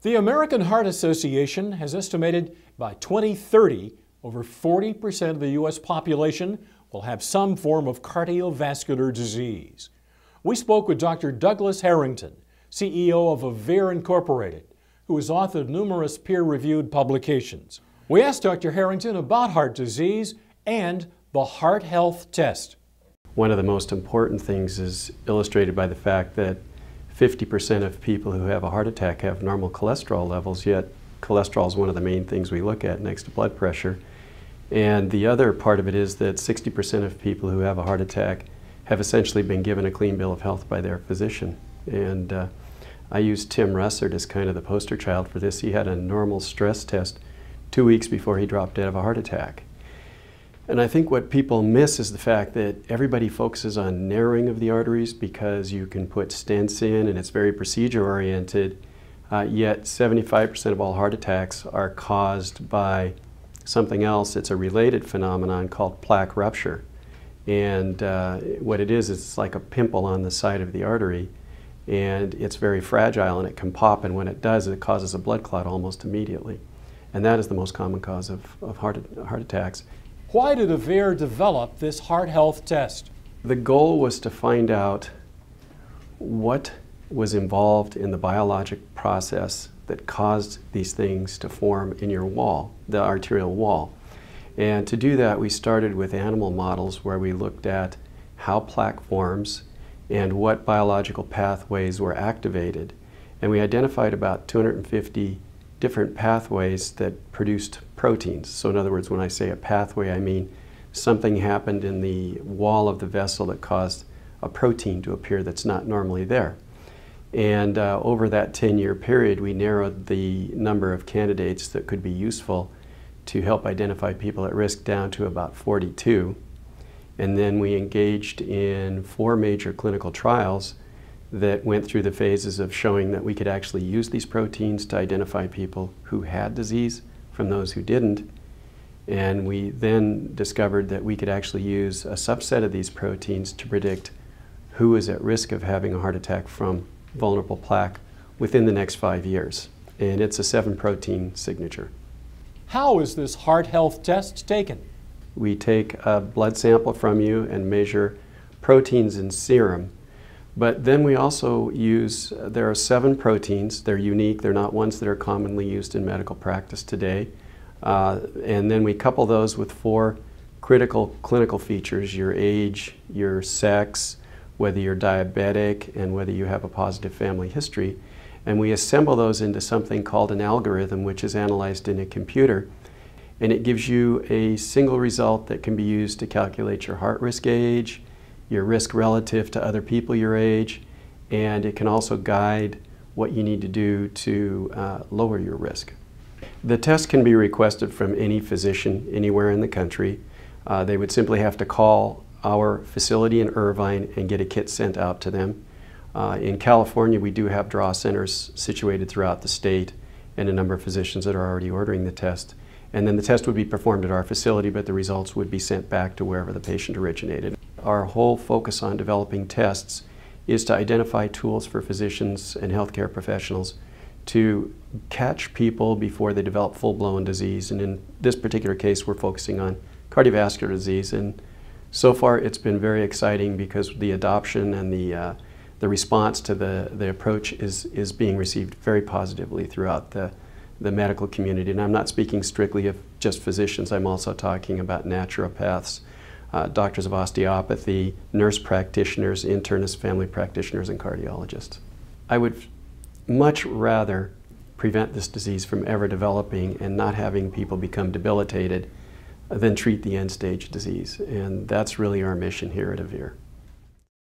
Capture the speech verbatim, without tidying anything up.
The American Heart Association has estimated by twenty thirty, over forty percent of the U S population will have some form of cardiovascular disease. We spoke with Doctor Douglas Harrington, C E O of Aviir Incorporated, who has authored numerous peer-reviewed publications. We asked Doctor Harrington about heart disease and the heart health test. One of the most important things is illustrated by the fact that fifty percent of people who have a heart attack have normal cholesterol levels, yet cholesterol is one of the main things we look at next to blood pressure. And the other part of it is that sixty percent of people who have a heart attack have essentially been given a clean bill of health by their physician. And uh, I used Tim Russert as kind of the poster child for this. He had a normal stress test two weeks before he dropped dead of a heart attack. And I think what people miss is the fact that everybody focuses on narrowing of the arteries because you can put stents in and it's very procedure oriented, uh, yet seventy-five percent of all heart attacks are caused by something else. It's a related phenomenon called plaque rupture. And uh, what it is, is it's like a pimple on the side of the artery, and it's very fragile and it can pop, and when it does, it causes a blood clot almost immediately. And that is the most common cause of, of heart, heart attacks. Why did Aviir develop this heart health test? The goal was to find out what was involved in the biologic process that caused these things to form in your wall, the arterial wall. And to do that, we started with animal models where we looked at how plaque forms and what biological pathways were activated. And we identified about two hundred fifty different pathways that produced proteins. So in other words, when I say a pathway, I mean something happened in the wall of the vessel that caused a protein to appear that's not normally there. And uh, over that ten-year period, we narrowed the number of candidates that could be useful to help identify people at risk down to about forty-two. And then we engaged in four major clinical trials that went through the phases of showing that we could actually use these proteins to identify people who had disease from those who didn't. And we then discovered that we could actually use a subset of these proteins to predict who is at risk of having a heart attack from vulnerable plaque within the next five years. And it's a seven protein signature. How is this heart health test taken? We take a blood sample from you and measure proteins in serum. But then we also use, there are seven proteins. They're unique. They're not ones that are commonly used in medical practice today. Uh, and then we couple those with four critical clinical features: your age, your sex, whether you're diabetic, and whether you have a positive family history. And we assemble those into something called an algorithm, which is analyzed in a computer. And it gives you a single result that can be used to calculate your heart risk age, your risk relative to other people your age, and it can also guide what you need to do to uh, lower your risk. The test can be requested from any physician anywhere in the country. Uh, they would simply have to call our facility in Irvine and get a kit sent out to them. Uh, in California, we do have draw centers situated throughout the state and a number of physicians that are already ordering the test. And then the test would be performed at our facility, but the results would be sent back to wherever the patient originated. Our whole focus on developing tests is to identify tools for physicians and healthcare professionals to catch people before they develop full-blown disease. And in this particular case, we're focusing on cardiovascular disease. And so far, it's been very exciting because the adoption and the, uh, the response to the, the approach is, is being received very positively throughout the, the medical community. And I'm not speaking strictly of just physicians. I'm also talking about naturopaths, Uh, doctors of osteopathy, nurse practitioners, internists, family practitioners, and cardiologists. I would much rather prevent this disease from ever developing and not having people become debilitated than treat the end stage disease. And that's really our mission here at Aviir.